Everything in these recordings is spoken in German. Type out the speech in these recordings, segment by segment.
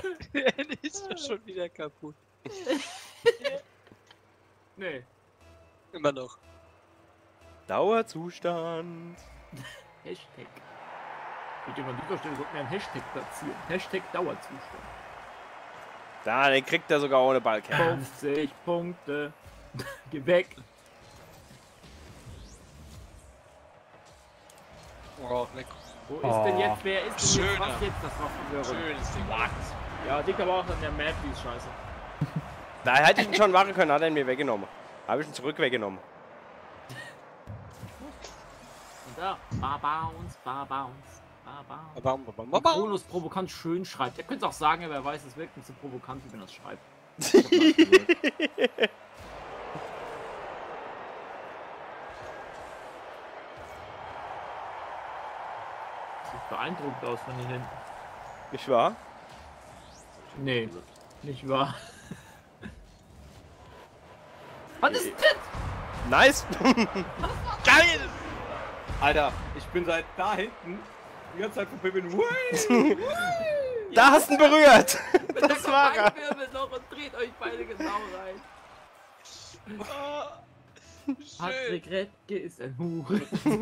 Der ist doch schon wieder kaputt. Nee. Immer noch. Dauerzustand. Hashtag. Mit über dieser Stelle sollten wir einen Hashtag platzieren. Hashtag Dauerzustand. Da, den kriegt er sogar ohne Ballkern. 50 Punkte. Geh weg. Oh, lecker. Wo ist denn jetzt, wer ist denn jetzt, Schöner. was jetzt? Das war verwirrend. Schönes Ding. Ja, liegt aber auch an der Map, die ist scheiße. Da hätte ich ihn schon machen können, hat er ihn mir weggenommen. Habe ich ihn zurück weggenommen. Und da, Barbounce. Babam. Kronos provokant schön schreibt. Ihr könnt auch sagen, wer weiß, es wirkt nicht so provokant, wie wenn er es schreibt. Sieht beeindruckt aus von hier hinten. Nicht wahr? Nee, nicht wahr. Was ist das? Nice! Geil! Alter, ich bin seit da hinten die ganze Zeit von Pippin. Da hast du ihn berührt! Das war er! Wirbel noch und dreht euch beide genau rein. Patrick Redke ist ein Hure.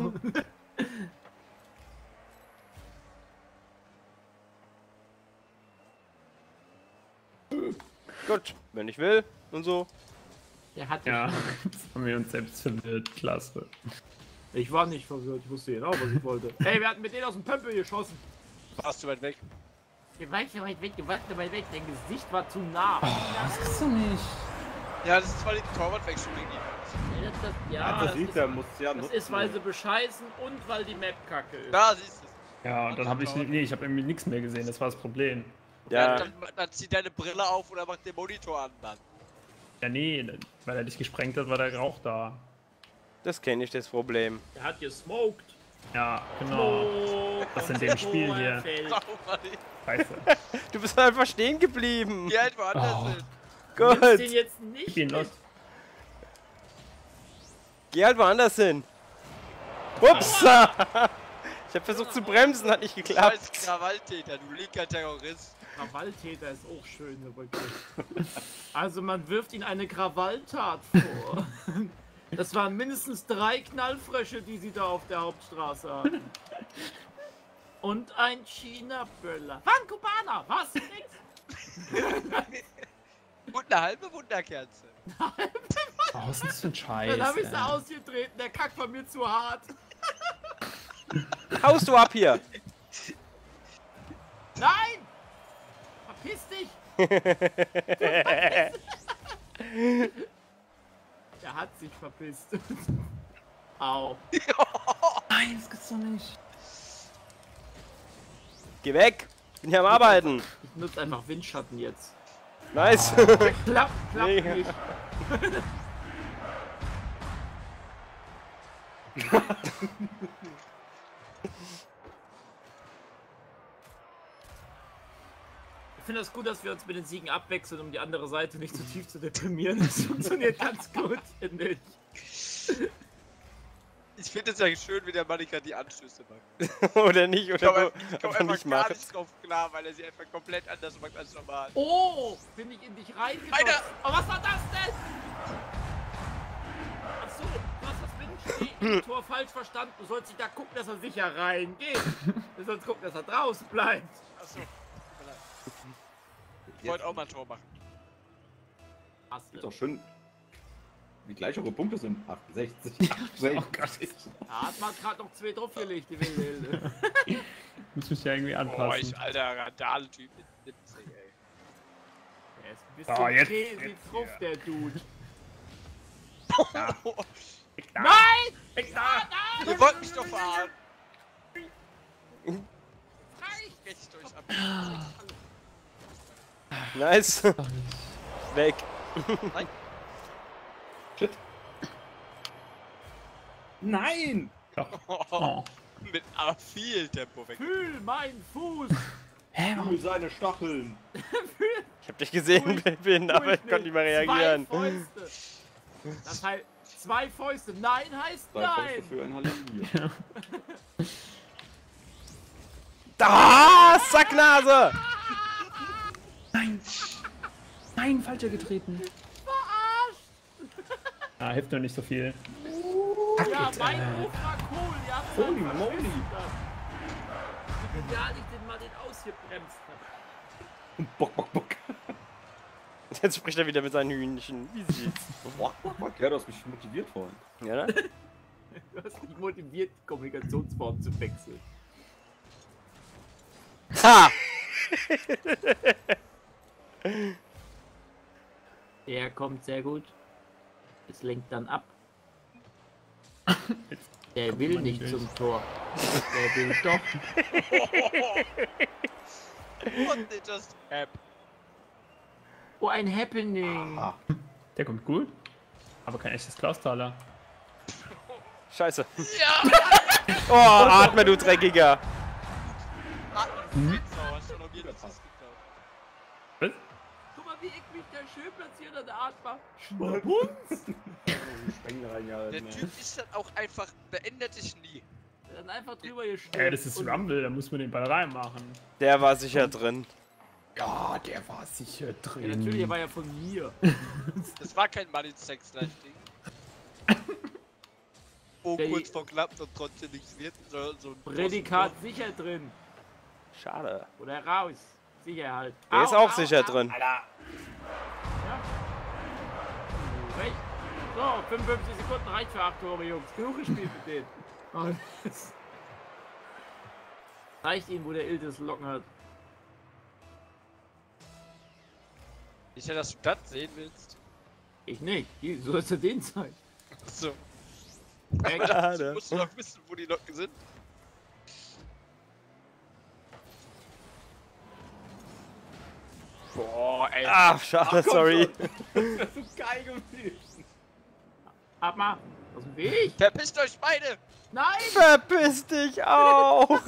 Gut, wenn ich will und so. Der hat Ja, das haben wir uns selbst verwirrt. Klasse. Ich war nicht verwirrt, ich wusste genau, was ich wollte. Ey, wir hatten mit denen aus dem Pömpel geschossen. Warst du weit weg? Du warst so weit weg, dein Gesicht war zu nah. Das ist doch nicht. Ja, das ist weil die Torwartwechsel gegen die. Ja, das sieht er, muss ja das nutzen. ist, weil sie bescheißen und weil die Map kacke ist. Da siehst du es. Ja, und dann habe ich. Nee, ich habe irgendwie nichts mehr gesehen, das war das Problem. Ja, Dann zieh deine Brille auf oder mach den Monitor an, Mann. Ja, nee, weil er dich gesprengt hat, war der Rauch da. das kenne ich, das Problem. Der hat gesmoked. Ja, genau. Das in dem Spiel hier. Oh, Mann. Scheiße. Du bist einfach stehen geblieben. Die halt woanders Oh. sind. Den Gut, jetzt nicht. Gib ihn los. geh halt woanders hin. Ups! Ich habe versucht zu bremsen, hat nicht Scheiß geklappt. Krawalltäter, du linker Terrorist. Krawalltäter ist auch schön, der Begriff. Also man wirft ihn eine Krawalltat vor. Das waren mindestens 3 Knallfrösche, die sie da auf der Hauptstraße hatten. Und ein China-Böller. War ein Kubaner! Was? Nix? Und eine halbe Wunderkerze. Oh, was ist denn das für ein Scheiß? Dann hab ich sie ey? ausgetreten, der kackt von mir zu hart. Haust du ab hier? Nein! Verpiss dich! Der hat sich verpisst. Au. Nein, das gibt's doch nicht. Geh weg! Ich bin hier am Arbeiten. Ich nutze einfach Windschatten jetzt. Nice. Klappt Mega. nicht. Ich finde es gut, dass wir uns mit den Siegen abwechseln, um die andere Seite nicht zu tief zu deprimieren. Das funktioniert ganz gut, finde ich. Ich finde es ja schön, wie der Mannika die Anstöße macht. Oder nicht, Ich komme oder einfach nicht gar macht. nicht drauf klar, weil er sie einfach komplett anders macht als normal. Oh, bin ich in dich reingekommen. Alter! Oh, was war das denn? Achso, du hast das Windtor falsch verstanden. Du sollst dich da gucken, dass er sicher reingeht. Du sollst gucken, dass er draußen bleibt. Achso. Ich wollte auch mal ein Tor machen. Hast Ist du. doch schön, wie gleich eure Punkte sind. 68, 68. Oh Gott. Da hat man gerade noch 2 draufgelegt, die wilde Hilde. Muss mich ja irgendwie Boah, anpassen. ich alter Randale-Typ mit 70, ey. Der ist ein bisschen Oh, jetzt- crazy drauf, der Dude. Ich da. Nein! Ich da. Nein! Ihr wollt mich doch verarschen. Reicht! Recht euch ab. Nice. Weg. Nein. Shit. Nein! Oh. Mit aber viel Tempo weg. Fühl meinen Fuß! Fühl seine Stacheln. Ich hab dich gesehen, Pippin, aber ich konnte nicht mehr reagieren. 2 Fäuste. Das heißt, 2 Fäuste. Nein heißt Zwei Fäuste nein. für ein Halleluja. Da! Sacknase! Nein! Nein, falscher getreten. Verarscht! Ah, hilft nur nicht so viel. Ja, mein Ruf war cool. Ja, Holy moly. Wie gar nicht den mal den ausgebremst hat. Bock, bock, bock. Jetzt spricht er wieder mit seinen Hühnchen. Wie süß. Ja, du hast mich motiviert vorhin. Ja, ne? Du hast mich motiviert, die Kommunikationsform zu wechseln. Ha! Der kommt sehr gut. Es lenkt dann ab. Der will nicht durch. zum Tor. Der will doch. What did just happen? Oh, ein Happening. Ah, Der kommt gut. Aber kein echtes Klausthaler. Scheiße. Ja! Oh, atme, du Dreckiger. Hast du noch jeden Assist gekauft? Was? Guck mal, wie ich mich da schön platziert an der Atma. Spengler reingehalten. Der ey. Typ ist dann auch einfach, beendet sich nie. Dann einfach drüber gestürzt. Das ist und- Rumble, da muss man den Ball reinmachen. Der war sicher drin. Ja, der war sicher Ja, drin. natürlich, er war ja von mir. Das war kein Money Sex Life Ding. Oh, Der- kurz vor klappt und trotzdem nichts wird. So ein Prädikat sicher drin. Schade. Oder raus. Sicher halt. Der ist auch sicher drin. Ja. Recht. So, 55 Sekunden reicht für 8 Tore, Jungs. Genug gespielt mit denen. Oh, das- Reicht ihm, wo der Iltis Locken hat. Nicht, dass du das sehen willst. Ich nicht. Hier, so ist er den Zeit. So. Schade. Du musst doch wissen, wo die Locken sind. Boah, ey. Ah, schade, sorry. Das ist so geil gewesen. Ab mal. Aus dem Weg. Verpisst euch beide! Nein! Verpiss dich auch.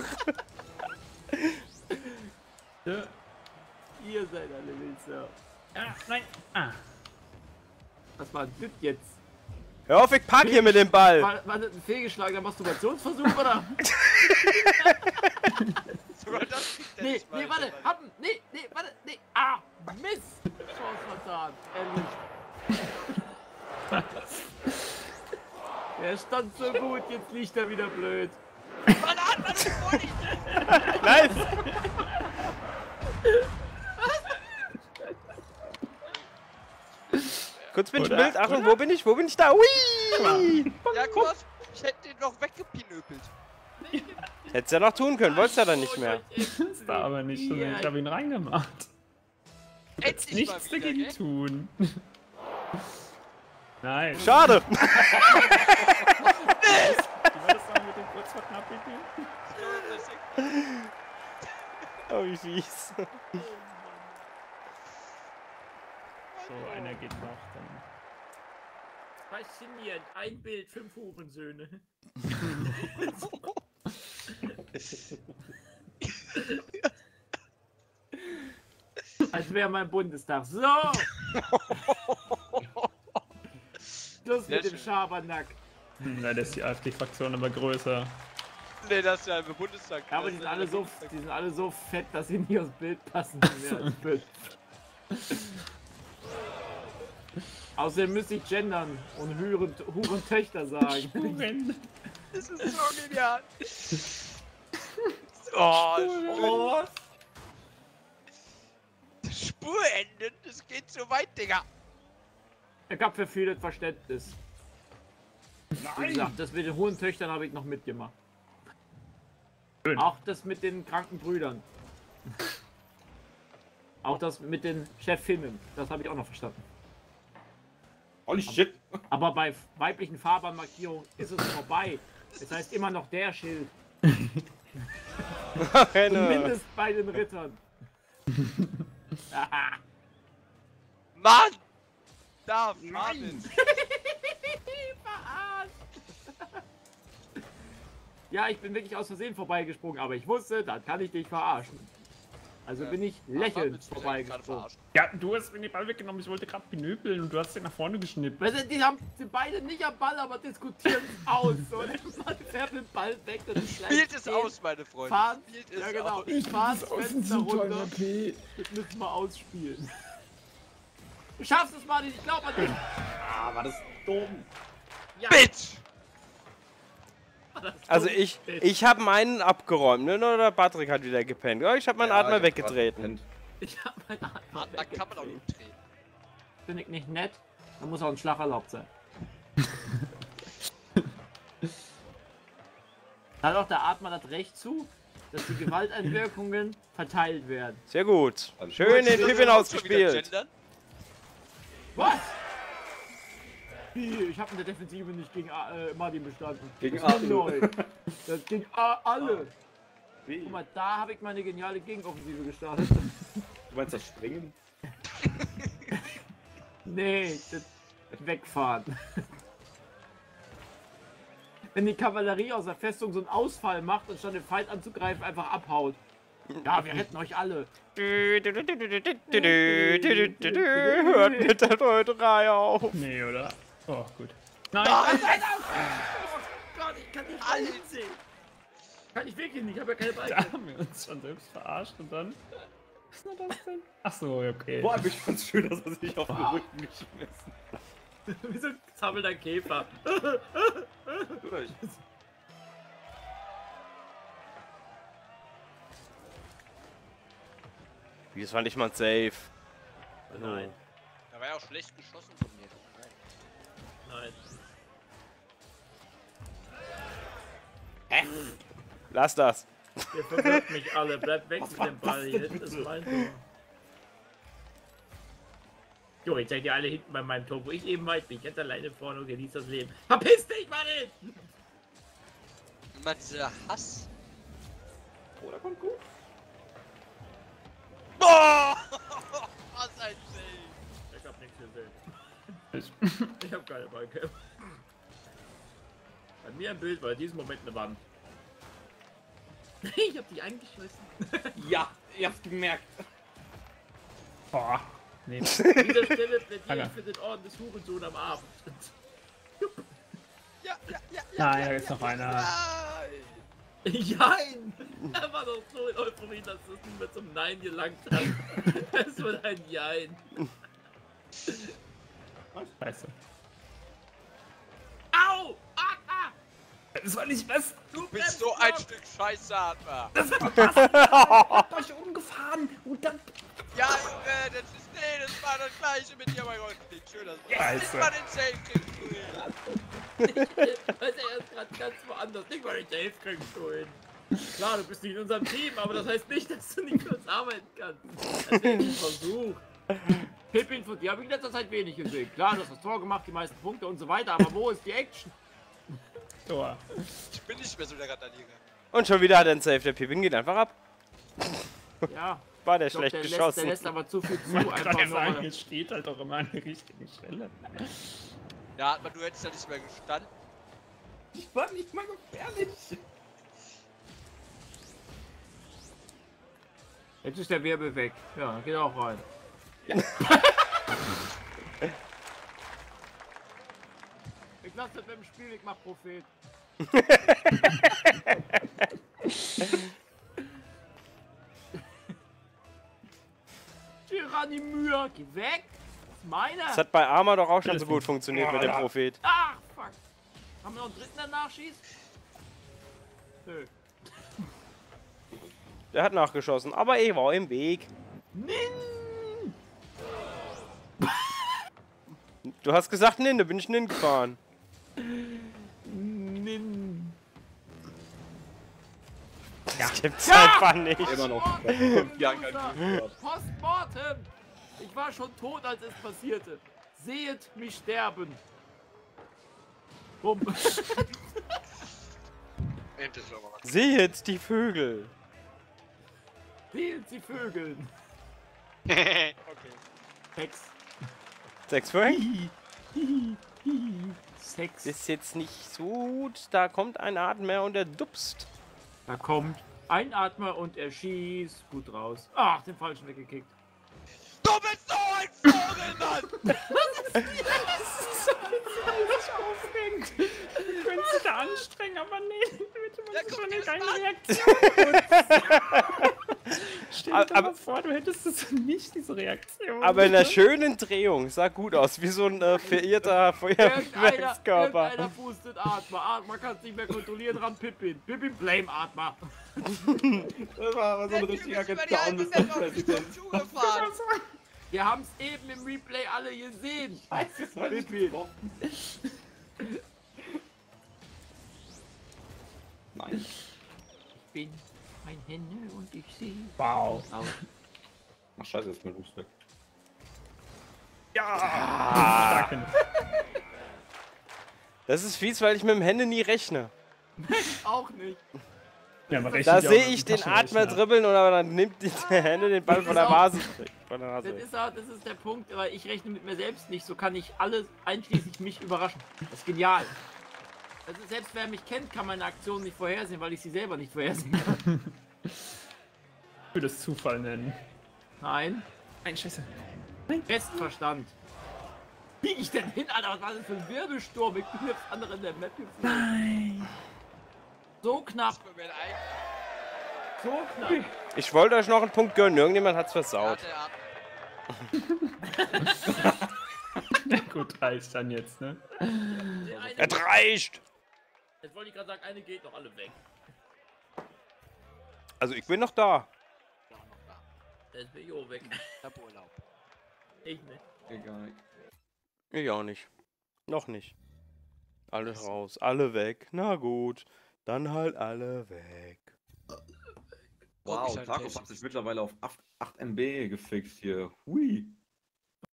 Ja. Ihr seid alle Wilzer. Ah, nein. Ah. Was war das jetzt? Hör auf, ich pack hier mit dem Ball. War das ein fehlgeschlagener Masturbationsversuch, oder? Sogar das kriegt der Nee, nicht mal, nee, warte, der happen, nee, warte, nee, ah, Mist! Chance vertan, ehrlich. Er stand so gut, jetzt liegt er wieder blöd. Bananen, das ist voll nicht. Nice. Kurz bin ich im Oder? Bild. Achtung, wo bin ich? Wo bin ich da? Ui. Ja, guck mal, ich hätte den noch weggepinöpelt. Hättest ja noch tun können, wolltest ja dann nicht mehr. Das war aber nicht so. Ich habe ihn reingemacht. Endlich Nichts mal wieder, dagegen gell? tun. Nein. Schade. Wie war das dann mit dem kurz vor knapp Pipi? Oh, wie fies. So, einer geht noch. Dann. Faszinierend, ein Bild, 5 Hurensöhne. Als wäre mein Bundestag. So! Schluss Sehr mit dem schön. Schabernack. Leider ist die AfD-Fraktion aber größer. Nee, das ist ja im Bundestag. Ja, aber die sind alle so fett, dass sie nicht aufs Bild passen. Mehr als 5. Außerdem müsste ich gendern und Hurentöchter sagen. Huren. Das ist so genial. Oh, Oh, Spurenden, das geht so weit, Digga. ich hab für vieles Verständnis. Wie gesagt, das mit den hohen Töchtern habe ich noch mitgemacht. Schön. Auch das mit den kranken Brüdern. Auch das mit den Chefinnen. Das habe ich auch noch verstanden. Holy shit. Aber bei weiblichen Fahrbahnmarkierungen ist es vorbei. Es heißt immer noch der Schild. Zumindest bei den Rittern. Mann! Da, Marvin. Verarscht. Ja, ich bin wirklich aus Versehen vorbeigesprungen, aber ich wusste, dann kann ich dich verarschen. Also bin ich lächelnd vorbeigesprungen. Ja, du hast mir den Ball weggenommen, ich wollte gerade benübeln und du hast den nach vorne geschnippt. Weißt du, die sind beide nicht am Ball, aber diskutieren es aus. So, man fährt den Ball weg und die Spielt es aus, meine Freunde. Fahren, Spielt es ja genau, aus. fahren das Fenster runter. Das müssen wir ausspielen. Du schaffst es, Martin, ich glaube an dich. Ah, war das dumm. Ja, Bitch! Also ich habe meinen abgeräumt, ne? Nur der Patrick hat wieder gepennt. Ja, ich habe meinen Atmer weggetreten. ich hab meinen Atmer Da kann man auch nicht drehen. Finde ich nicht nett, dann muss auch ein Schlag erlaubt sein. Da hat auch der Atmer das Recht zu, dass die Gewalteinwirkungen verteilt werden. Sehr gut. Schön den Pippin ausgespielt. Was? Wie? Ich habe in der Defensive nicht gegen Martin bestanden. Gegen das war alle. neu. Das ging alle. Wie? Guck mal, da habe ich meine geniale Gegenoffensive gestartet. Du meinst das Springen? Nee, das Wegfahren. Wenn die Kavallerie aus der Festung so einen Ausfall macht, anstatt den Feind anzugreifen, einfach abhaut. Ja, wir retten euch alle. Hört mit der Reuterei auf. Nee, oder? Oh, gut. Nein! Nein, oh Gott, ich kann nicht alle sehen. Kann ich wirklich nicht, ich habe ja keine Beine. Da haben wir uns schon selbst verarscht und dann... Was ist denn das denn? Achso, okay. Boah, aber ich fand's schön, dass er sich auf den Rücken geschmissen hat. Wieso zappelt ein Käfer? Durch. Wie, das war nicht mal safe. Nein, Da war ja auch schlecht geschossen von mir. nein. Lass das. Ihr verwirrt mich alle, bleibt weg mit dem Ball hier. Das ist mein Tor. Jo, jetzt seid ihr alle hinten bei meinem Tor, wo ich eben weit bin. Ich ganz alleine vorne und genießt das Leben. Verpiss dich, Mann! Immer dieser Hass. Oh, da kommt gut. Boah! Was ein Save! Ich hab nichts gesehen. Ich hab keine Balke. Bei mir im Bild war in diesem Moment eine Wand. Ich hab die eingeschmissen. Ja, ihr habt gemerkt. Boah. Nee. An dieser Stelle plädiere Alter. ich für den Orden des Hurensohn am Abend. Ja. Nein, da ist noch einer. Nein! Jein! Er war doch so in Euphorie, dass es nicht mehr zum Nein gelangt hat. Es wird ein Jein. Scheiße. Au! Ah! Das war nicht was. Du bist so ein Stück Scheiße, Atmer. Habt euch umgefahren und dann. Ja, Junge, das war das gleiche mit dir, mein Gott. Schön, dass du Scheiße. mal den Save kriegst. Weil er ist gerade ganz woanders. Nicht mal den Dave kriegst du hin. Klar, du bist nicht in unserem Team, aber das heißt nicht, dass du nicht für uns arbeiten kannst. Das ist ein Versuch. Pippin, von dir habe ich in letzter Zeit wenig gesehen. Klar, du hast das Tor gemacht, die meisten Punkte und so weiter, aber wo ist die Action? Tor. Ich bin nicht mehr so der Randalierer. Und schon wieder hat er einen Safe. Der Pippin geht einfach ab. Ja, War der ich glaub, schlecht der geschossen. lässt aber zu viel zu. Ich kann Einfach ja nur, sagen, weil- jetzt steht halt doch immer an der richtigen Stelle. Ja, Atmer, du hättest ja nicht mehr gestanden. Ich war nicht mal gefährlich. Jetzt ist der Wirbel weg. Ja, geht auch rein. Ich lasse das beim Spiel, ich mach Prophet. Tyranny-Mühe, geh weg! Das ist meiner! Das hat bei Arma doch auch schon so gut funktioniert mit dem Prophet. Ach, fuck! Haben wir noch einen dritten, der nachschießt? Nö. Der hat nachgeschossen, aber ich war im Weg. Nin! Du hast gesagt, da bin ich nin gefahren. Nin! Das gibt's einfach nicht. Immer noch. Seit 5 Jahren kein Glück gehabt. Postmortem! Ich war schon tot, als es passierte. Sehet mich sterben. Bumm. Endlich nochmal was. Seht die Vögel. Sehet sie Vögeln. Okay. Sex. 6 für Sex. ist jetzt nicht so gut. Da kommt ein Atem mehr und der dupst. Da kommt Einatmer und er schießt. Gut raus. Ach, den falschen weggekickt. Du bist so ein Vogel, Mann! sich aufregt. Du könntest dich da anstrengen, aber nee, bitte Ja, mach guck so dir eine das geile an. Reaktion. Stell dir Aber- mal vor, du hättest das nicht, diese Reaktion. Aber in einer schönen Drehung. Sah gut aus, wie so ein verirrter Feuerwerkskörper. Irgendeiner pustet Atma. Atma kann es nicht mehr kontrollieren, ran Pippin. Pippin, blame Atma. Das war aber so ein Der Typ richtiger ist über die Down, halbe Mr. Welt auf mich President. zugefahren. Wir haben es eben im Replay alle gesehen. Das war nicht Pippin. getroffen. Nein. Ich bin ein Henne und ich sehe Wow. aus. Ach scheiße, jetzt ist mein Fuß weg. Stark genug. Das ist fies, weil ich mit dem Hände nie rechne. Auch nicht. Ja, man Da rechnet ja sehe auch ich mit dem den Atmer Taschenrechner. dribbeln und aber dann nimmt die Hände den Ball von der Vase. Von der Nase. Das ist der Punkt, weil ich rechne mit mir selbst nicht. So kann ich alles, einschließlich mich, überraschen. Das ist genial. Also selbst wer mich kennt, kann meine Aktion nicht vorhersehen, weil ich sie selber nicht vorhersehen kann. Ich würde es Zufall nennen. Nein. Nein, scheiße. Restverstand. Wie ich denn hin, Alter? Was war das für ein Wirbelsturm? Ich bin jetzt andere in der Map geflogen. Nein. So knapp, Das mir ein so knapp. Ich wollte euch noch einen Punkt gönnen. Irgendjemand hat's versaut. Na gut, reicht dann jetzt, ne? Es reicht! Jetzt wollte ich gerade sagen, eine geht noch alle weg. Also ich bin noch da. Jetzt bin ich auch weg. Ich hab Urlaub. Ich nicht. Egal. Ich auch nicht. Noch nicht. Alle raus, alle weg. Na gut, dann halt alle weg. Wow, Tarkov hat sich mittlerweile auf 8 MB gefixt hier. Hui.